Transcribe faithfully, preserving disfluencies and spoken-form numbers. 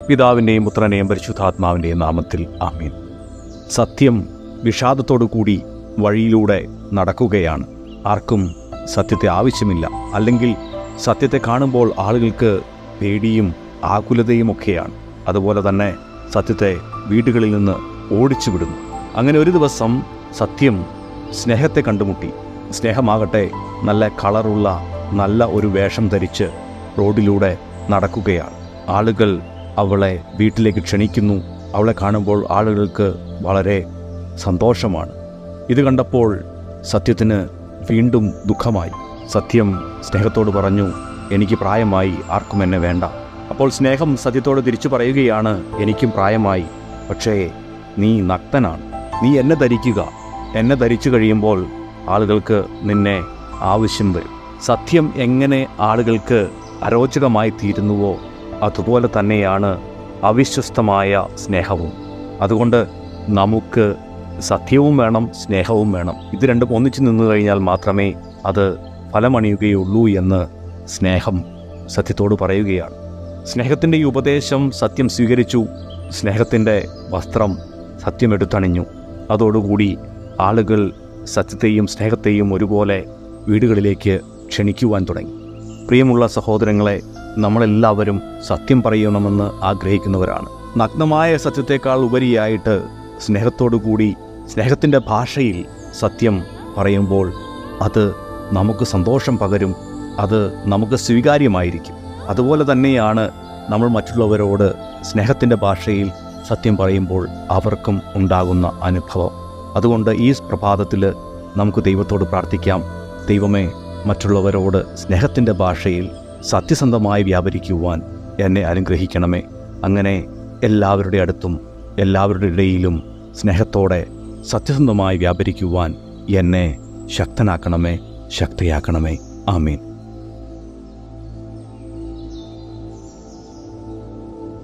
പിതാവിൻ്റെയും പുത്രൻ്റെയും പരിശുദ്ധാത്മാവിൻ്റെയും നാമത്തിൽ ആമീൻ. സത്യം വിഷാദത്തോടു കൂടി വഴിയിലൂടെ നടക്കുകയാണ്. ആർക്കും സത്യത്തെ ആവശ്യമില്ല. അല്ലെങ്കിൽ സത്യത്തെ കാണുമ്പോൾ ആളുകൾക്ക് പേടിയും ആകുലതയും ഒക്കെയാണ്. അതുപോലെ തന്നെ സത്യത്തെ വീടുകളിൽ നിന്ന് ഓടിച്ചു വിടുന്നു. അങ്ങനെ ഒരു ദിവസം സത്യം സ്നേഹത്തെ കണ്ടുമുട്ടി. സ്നേഹമാകട്ടെ നല്ല കളറുള്ള നല്ല ഒരു വേഷം ധരിച്ച് റോഡിലൂടെ നടക്കുകയാണ്. ആളുകൾ അവളെ വീട്ടിലേക്ക് ക്ഷണിക്കുന്നു. അവളെ കാണുമ്പോൾ ആളുകൾക്ക് വളരെ സന്തോഷമാണ്. ഇത് കണ്ടപ്പോൾ സത്യത്തിന് വീണ്ടും ദുഃഖമായി. സത്യം സ്നേഹത്തോട് പറഞ്ഞു, എനിക്ക് പ്രായമായി, ആർക്കും എന്നെ വേണ്ട. അപ്പോൾ സ്നേഹം സത്യത്തോട് തിരിച്ചു പറയുകയാണ്, എനിക്കും പ്രായമായി, പക്ഷേ നീ നഗ്നനാണ്. നീ എന്നെ ധരിക്കുക. എന്നെ ധരിച്ചു കഴിയുമ്പോൾ ആളുകൾക്ക് നിന്നെ ആവശ്യം വരും. സത്യം എങ്ങനെ ആളുകൾക്ക് അരോചകമായി തീരുന്നുവോ അതുപോലെ തന്നെയാണ് അവിശ്വസ്തമായ സ്നേഹവും. അതുകൊണ്ട് നമുക്ക് സത്യവും വേണം, സ്നേഹവും വേണം. ഇത് രണ്ടും ഒന്നിച്ചു നിന്നു കഴിഞ്ഞാൽ മാത്രമേ അത് ഫലമണിയുകയുള്ളൂ എന്ന് സ്നേഹം സത്യത്തോട് പറയുകയാണ്. സ്നേഹത്തിൻ്റെ ഈ ഉപദേശം സത്യം സ്വീകരിച്ചു. സ്നേഹത്തിൻ്റെ വസ്ത്രം സത്യം എടുത്തണിഞ്ഞു. അതോടുകൂടി ആളുകൾ സത്യത്തെയും സ്നേഹത്തെയും ഒരുപോലെ വീടുകളിലേക്ക് ക്ഷണിക്കുവാൻ തുടങ്ങി. പ്രിയമുള്ള സഹോദരങ്ങളെ, നമ്മളെല്ലാവരും സത്യം പറയണമെന്ന് ആഗ്രഹിക്കുന്നവരാണ്. നഗ്നമായ സത്യത്തെക്കാൾ ഉപരിയായിട്ട് സ്നേഹത്തോടുകൂടി സ്നേഹത്തിൻ്റെ ഭാഷയിൽ സത്യം പറയുമ്പോൾ അത് നമുക്ക് സന്തോഷം പകരും. അത് നമുക്ക് സ്വീകാര്യമായിരിക്കും. അതുപോലെ തന്നെയാണ് നമ്മൾ മറ്റുള്ളവരോട് സ്നേഹത്തിൻ്റെ ഭാഷയിൽ സത്യം പറയുമ്പോൾ അവർക്കും ഉണ്ടാകുന്ന അനുഭവം. അതുകൊണ്ട് ഈ പ്രഭാതത്തിൽ നമുക്ക് ദൈവത്തോട് പ്രാർത്ഥിക്കാം, ദൈവമേ, മറ്റുള്ളവരോട് സ്നേഹത്തിൻ്റെ ഭാഷയിൽ സത്യസന്ധമായി വ്യാപരിക്കുവാൻ എന്നെ അനുഗ്രഹിക്കണമേ. അങ്ങനെ എല്ലാവരുടെ അടുത്തും എല്ലാവരുടെ ഇടയിലും സ്നേഹത്തോടെ സത്യസന്ധമായി വ്യാപരിക്കുവാൻ എന്നെ ശക്തനാക്കണമേ, ശക്തിയാക്കണമേ. ആമീൻ.